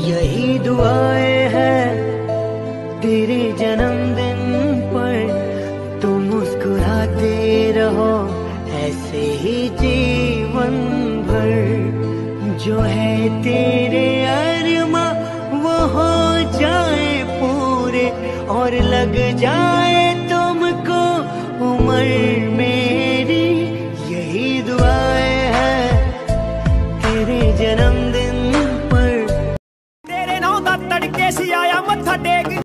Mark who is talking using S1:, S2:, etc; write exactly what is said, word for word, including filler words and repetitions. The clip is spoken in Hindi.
S1: यही दुआएं हैं तेरे जन्मदिन पर, तुम मुस्कुराते रहो ऐसे ही जीवन भर। जो है तेरे अरमा वो हो जाए पूरे, और लग जाए तुमको उम्र मेरी। यही दुआएं हैं तेरे जन्मदिन पर।
S2: तेरे नाम दा तड़के सी आया मत्था टेक